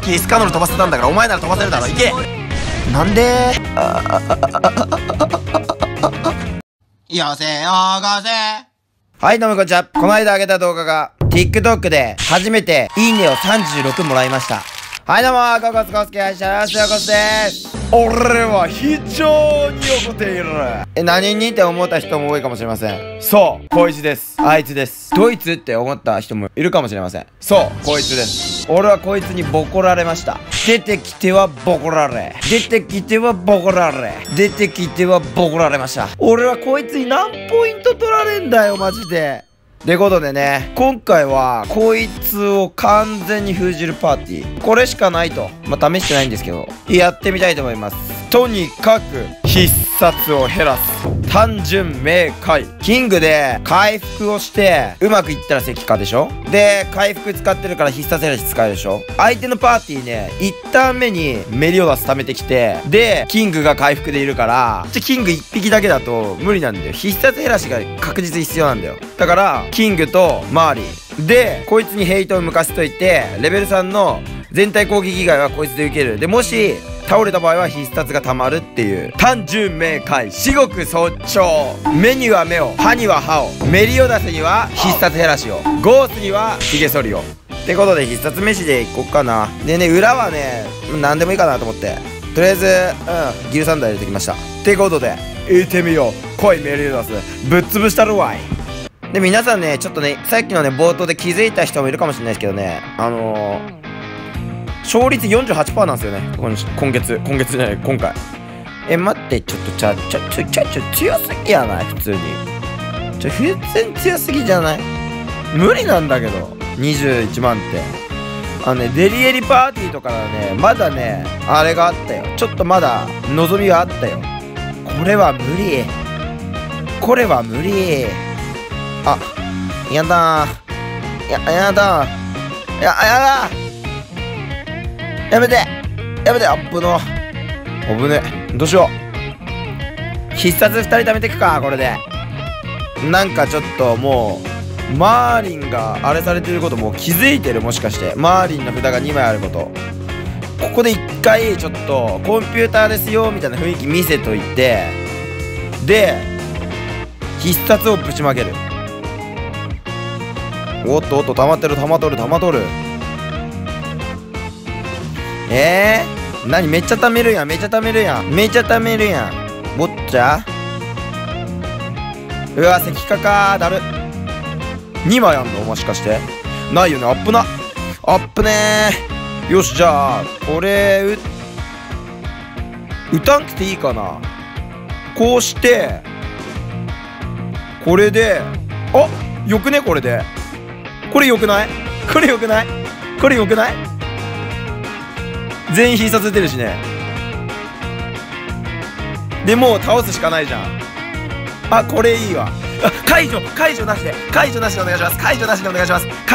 きエスカノール飛ばせたんだからお前なら飛ばせるだろ。いけ。なんでよせよがせ。はい、どうもこんにちは。この間上げた動画が TikTok で初めていいねを36もらいました。はい、どうもココスコスケ愛者のココスです。俺は非常に怒っている。何にって思った人も多いかもしれません。そう、こいつです。あいつです。ドイツって思った人もいるかもしれません。そう、こいつです。俺はこいつにボコられました。出てきてはボコられ、出てきてはボコられ、出てきてはボコられました。俺はこいつに何ポイント取られんだよマジで。ってことでね、今回はこいつを完全に封じるパーティー、これしかないと、試してないんですけどやってみたいと思います。とにかく必殺を減らす、単純明快。キングで回復をしてうまくいったら石化でしょ。で回復使ってるから必殺減らし使えるでしょ。相手のパーティーね、1ターン目にメリオダス貯めてきて、でキングが回復でいるから、キング1匹だけだと無理なんだよ。必殺減らしが確実に必要なんだよ。だからキングとマーリーでこいつにヘイトを向かせといて、レベル3の全体攻撃以外はこいつで受ける。でもし倒れた場合は必殺が溜まるっていう単純明快、至極早朝。目には目を、歯には歯を、メリオダスには必殺減らしを、ゴースにはヒゲ剃りをってことで必殺飯でいこっかな。でね、裏はね何でもいいかなと思って、とりあえずギルサンダー入れてきました。ってことで行ってみよう。来いメリオダス、ぶっ潰したるわい。で皆さんね、ちょっとねさっきのね冒頭で気づいた人もいるかもしれないですけどね、勝率 48% なんですよね。今月じゃない、今回。待って、ちょっと強すぎやない？普通に普通に強すぎじゃない？無理なんだけど21万って。デリエリパーティーとかはね、まだねあれがあったよ。ちょっとまだ望みはあったよ。これは無理、これは無理。あ、やだー、やだー、やだー、やめてやめて、危ね。どうしよう。必殺2人貯めてくか、これで。なんかちょっともうマーリンがあれされてることもう気づいてる。もしかしてマーリンの札が2枚あること、ここで1回ちょっとコンピューターですよみたいな雰囲気見せといて、で必殺をぶちまける。おっと溜まってる。何めっちゃ貯めるやん。ボッチャ、うわ石化かー、だる。2枚あんのもしかしてないよね。アップねー。よし、じゃあこれ打たんくていいかな。こうしてこれで、よくね。これでこれよくない？全員必殺出てるしね。でもう倒すしかないじゃん。これいいわ。解除なしでお願いします。解除だけなし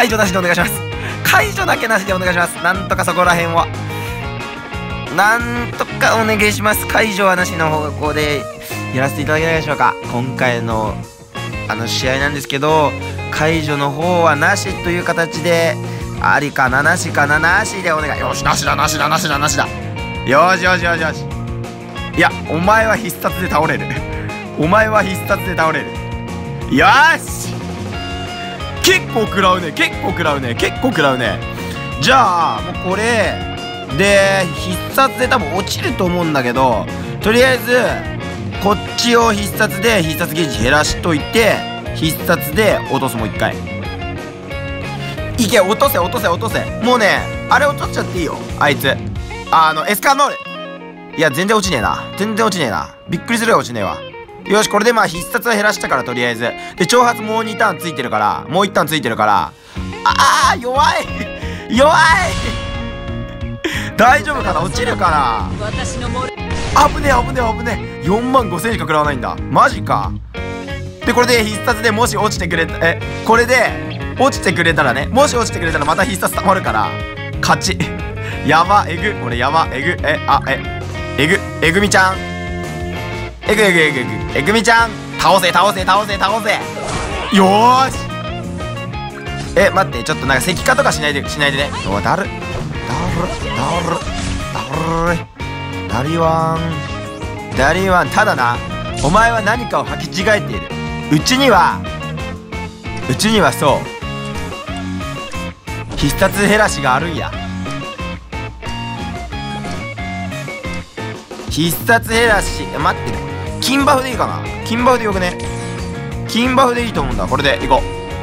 でお願いします。なんとかそこらへんはなんとかお願いします。解除はなしの方向でやらせていただけないでしょうか。今回の試合なんですけど、解除の方はなしという形で、ありかな、なしかな、なしでお願い。よし、なしだ。よし。いや、お前は必殺で倒れる。よし、結構食らうね。じゃあもうこれで必殺で多分落ちると思うんだけど、とりあえずこっちを必殺で必殺ゲージ減らしといて、必殺で落とす。もう一回いけ。落とせ。もうね、あれ落としちゃっていいよ。あいつエスカノール。いや全然落ちねえな。びっくりするよ、落ちねえわ。よし、これで必殺は減らしたから、とりあえずで挑発もう2ターンついてるから、もう1ターンついてるから、弱い大丈夫かな、落ちるかな。危ねえ。4万5000しか食らわないんだ。マジか。でこれで必殺でもし落ちてくれた、これで落ちてくれたらね、また必殺溜まるから勝ち。やば、えぐみちゃん、えぐみちゃん、倒せ。よーし。待って、ちょっとなんか石化とかしないでね。だるダリワン、ただな、お前は何かを履き違えている。うちにはそう必殺減らしがあるんや。必殺減らし、待ってね、金バフでいいかな。金バフでよくね。金バフでいいと思うんだ。これでいこう。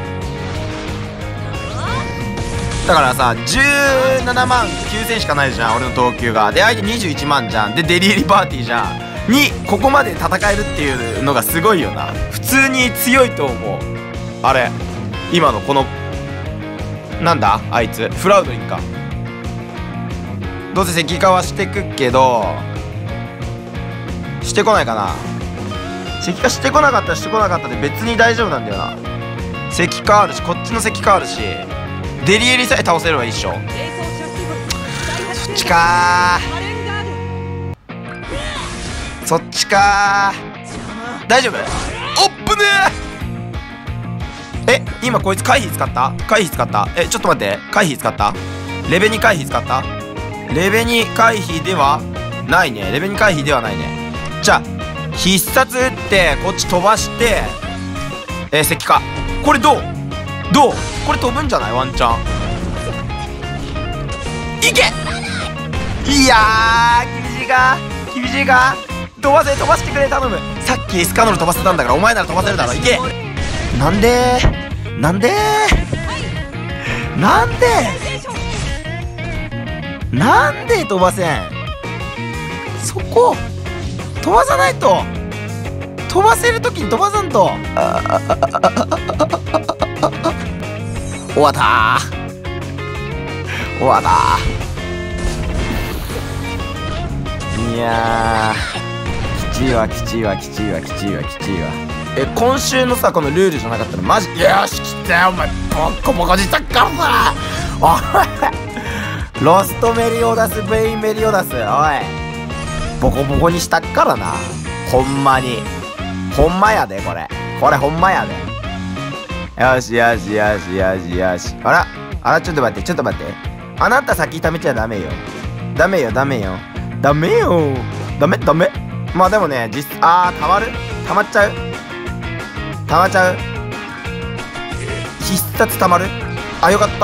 だからさ、17万9000しかないじゃん、俺の等級が。で相手21万じゃん。でデリエリパーティーじゃんに、ここまで戦えるっていうのがすごいよな。普通に強いと思う。あれ今のこのなんだあいつ、フラウドリンか。どうせ石化はしてくけど、してこないかな。石化してこなかったらしてこなかったで別に大丈夫なんだよな。石化あるし、こっちの石化あるし、デリエリさえ倒せればいいっしょ。そっちかー、そっちかー。大丈夫？おっぶねー。今こいつ回避使った？回避使った？ちょっと待って、回避使った？レベ2回避使った？レベ2回避ではないね。レベ2回避ではないね。じゃあ必殺打ってこっち飛ばして、石化。これどうこれ飛ぶんじゃない？ワンチャンいけ。いやー厳しいか。飛ばしてくれ、頼む。さっきスカノル飛ばせたんだから、お前なら飛ばせるだろ。いけ。なんで飛ばせん。そこ飛ばさないと。飛ばせるときに飛ばさんと。終わったいやー、きちいわ。今週のさ、このルールじゃなかったらマジ、よし来たよお前、ボコボコにしたっからさ。おいロストメリオダス、ベインメリオダス、おいボコボコにしたっからな。ほんまにほんまやで、これほんまやで。よし。あらちょっと待って、あなた先貯めちゃダメよ。ダメ。まあでもね、たまっちゃう。必殺たまる。よかった。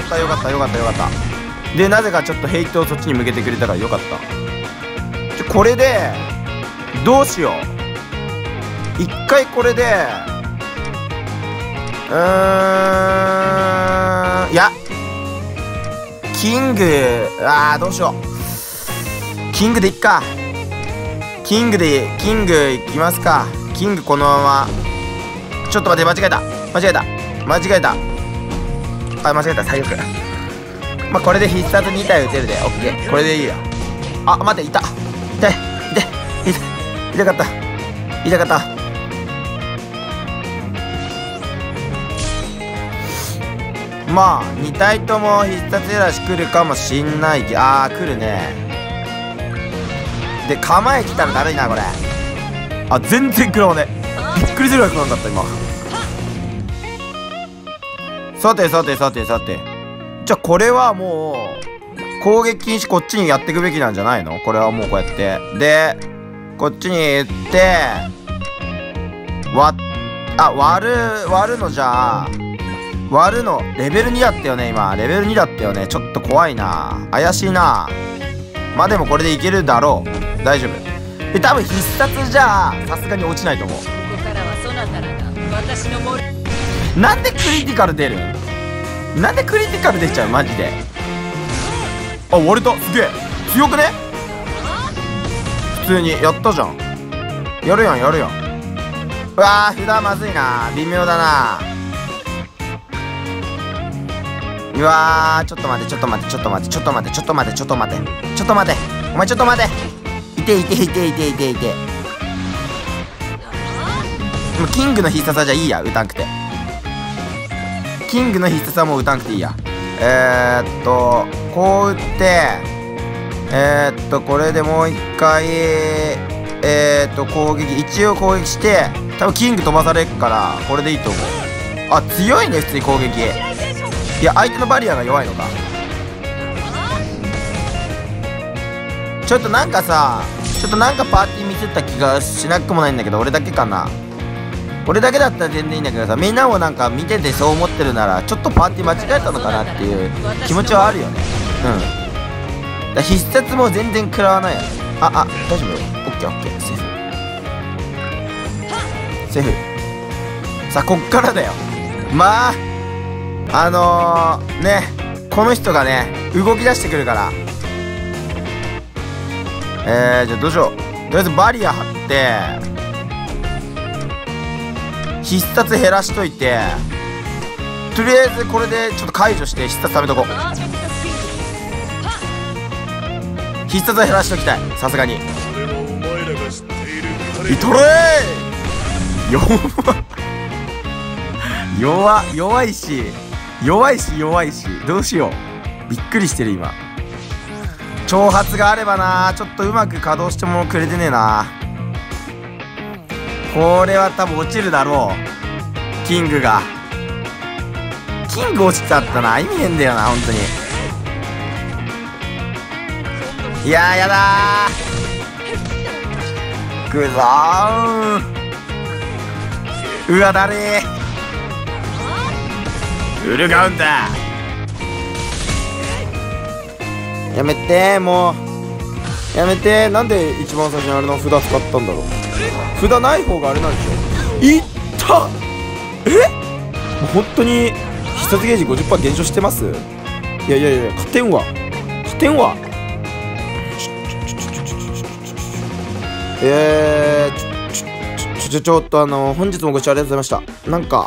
でなぜかちょっとヘイトをそっちに向けてくれたからよかった。これでどうしよう。一回これでいやキング、どうしよう。キングでいっか。キングいきますか。キングこのまま。ちょっと待って、間違えた。最悪。まあこれで必殺2体打てるで。オッケー、これでいいよ。待って、痛かった。まあ2体とも必殺減らし来るかもしんないけど、来るね。で構え来たらだるいなこれ。全然食らわねえ。びっくりするぐらい食らわんかった今。さてじゃあこれはもう攻撃禁止、こっちにやっていくべきなんじゃないの。これはもうこうやってでこっちに言って割るの。じゃあ割るのレベル2だったよね。今レベル2だったよね。ちょっと怖いな、怪しいな。まあでもこれでいけるだろう。大丈夫で、多分必殺じゃさすがに落ちないと思う。なんでクリティカル出る？なんでクリティカル出ちゃうマジで。割れた。すげえ強くね。普通にやったじゃん。やるやん。うわー、札まずいな、微妙だな。うわー、ちょっと待て。お前ちょっと待て。いて。もうキングの必殺はじゃあいいや、打たんくて。キングの必殺はもう打たんくていいや。こう打って、これでもう一回攻撃、一応攻撃して、多分キング飛ばされっからこれでいいと思う。強いね普通に攻撃。いや相手のバリアが弱いのか。 ちょっとなんかさ、ちょっとなんかパーティー見せた気がしなくもないんだけど、俺だけかな。俺だけだったら全然いいんだけどさ、みんなもなんか見ててそう思ってるなら、ちょっとパーティー間違えたのかなっていう気持ちはあるよね。うん。だ必殺も全然食らわないよね。大丈夫。オッケーオッケー。セーフ。セーフ。さあ、こっからだよ。まあ、ね、この人がね、動き出してくるから。じゃあどうしよう。とりあえずバリア張って、必殺減らしといて、とりあえずこれでちょっと解除して必殺貯めとこう。必殺減らしときたい、さすがに。いとれー弱いしどうしよう。びっくりしてる今。挑発があればな、ちょっとうまく稼働してもくれてねえな。これは多分落ちるだろう。キング落ちちゃったな。意味ねえんだよな、本当に。いやー、やだー。くぞー。うわ、だれー。ウルカウンター。やめてー、もう。やめてー。なんで一番最初にあれの札使ったんだろう。札ない方があれなんでしょ。いったもう本当に必殺ゲージ 50% 減少してます。いや勝てんわ。ちょっと本日もご視聴ありがとうございました。なんか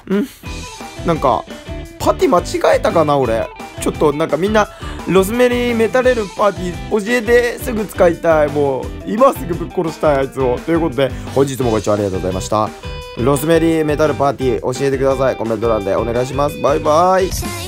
パーティー間違えたかな俺。ちょっとなんかみんなロズメリーメタレルパーティー教えて、すぐ使いたい。もう今すぐぶっ殺したいあいつを。ということで本日もご視聴ありがとうございました。ロズメリーメタルパーティー教えてください。コメント欄でお願いします。バイバイ。